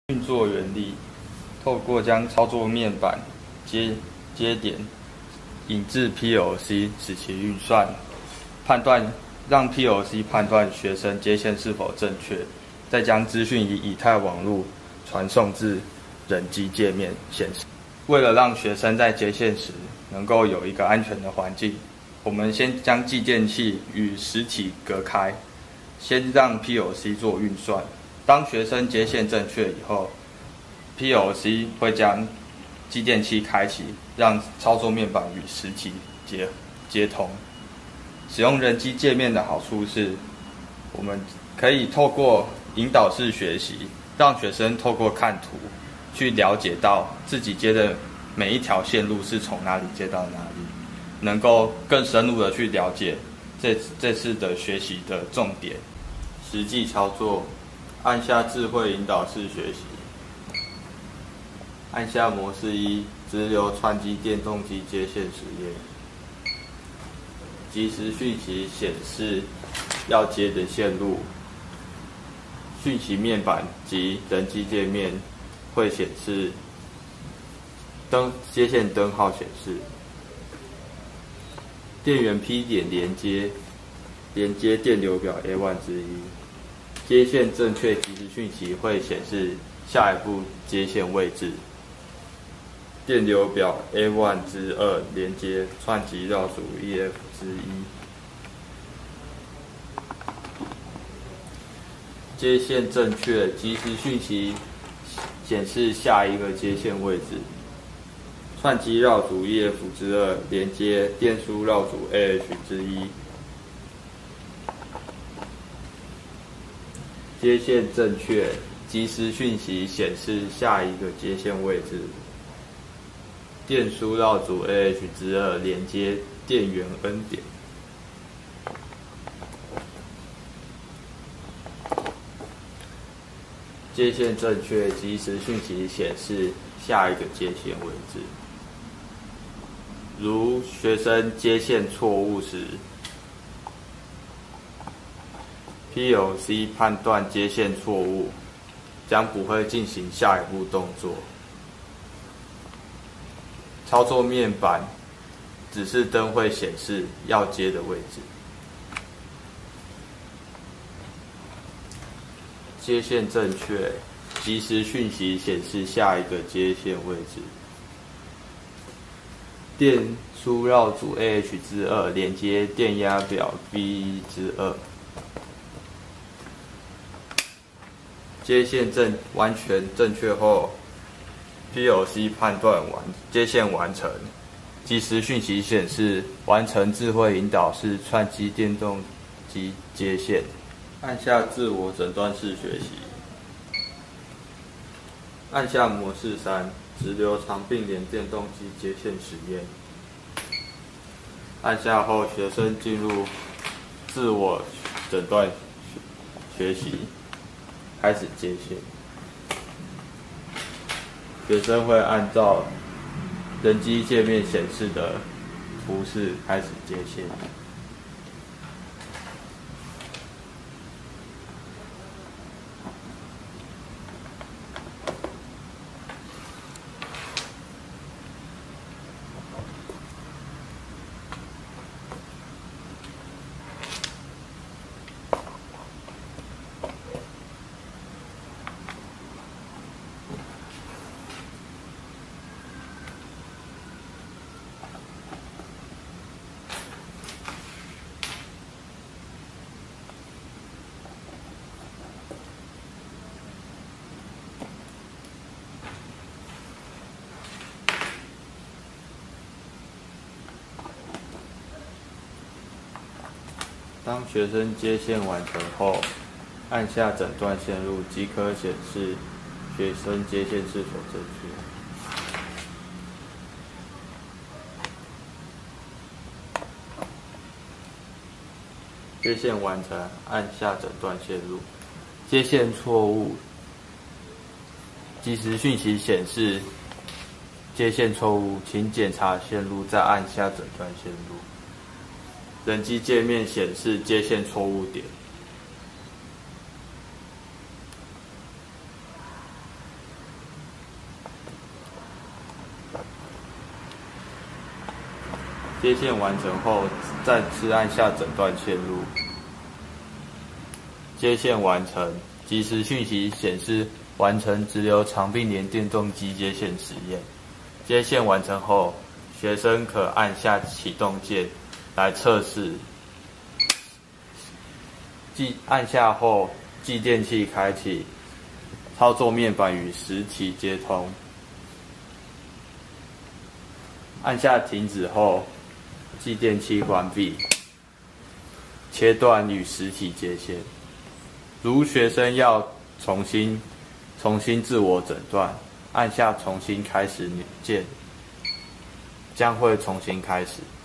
运作原理，透过将操作面板接点引至 PLC， 使其运算，让 PLC 判断学生接线是否正确，再将资讯以太网路传送至人机界面显示。为了让学生在接线时能够有一个安全的环境，我们先将继电器与实体隔开，先让 PLC 做运算。当学生接线正确以后 ，PLC 会将继电器开启，让操作面板与实体接通。使用人机界面的好处是，我们可以透过引导式学习，让学生透过看图去了解到自己接的每一条线路是从哪里接到哪里，能够更深入的去了解这次的学习的重点。实际操作，按下智慧引导式学习，按下模式1，直流串机电动机接线实验。即时讯息显示要接的线路，讯息面板及人机界面会显示接线灯号显示。电源 P 点连接电流表 A1 之一，接线正确即时讯息会显示下一步接线位置。电流表 A1 之2连接串集绕组 EF 之1，接线正确，即时讯息显示下一个接线位置。串机绕组 EF 之2连接电输绕组 AH 之1，接线正确，即时讯息显示下一个接线位置。电输绕组 AH 之2连接电源 N 点。接线正确，即时讯息显示下一个接线位置。如学生接线错误时 ，PLC 判断接线错误，将不会进行下一步动作。操作面板指示灯会显示要接的位置。接线正确，即时讯息显示下一个接线位置。电输绕组 AH 之2连接电压表 V1 之2。接线完全正确后 ，PLC 判断接线完成，即时讯息显示完成智慧引导式串机电动机接线。按下自我诊断式学习，按下模式3，直流长并联电动机接线实验。按下后，学生进入自我诊断学习，开始接线。学生会按照人机界面显示的图示开始接线。当学生接线完成后，按下诊断线路即可显示学生接线是否正确。接线完成，按下诊断线路。接线错误，即时讯息显示接线错误，请检查线路，再按下诊断线路。人机界面显示接线错误点。 接线完成后，再次按下诊断线路。接线完成，即时讯息显示完成直流长并联电动机接线实验。接线完成后，学生可按下启动键来测试。按下后，继电器开启，操作面板与实体接通。按下停止后，继电器关闭，切断与实体接线。如学生要重新自我诊断，按下重新开始键，将会重新开始。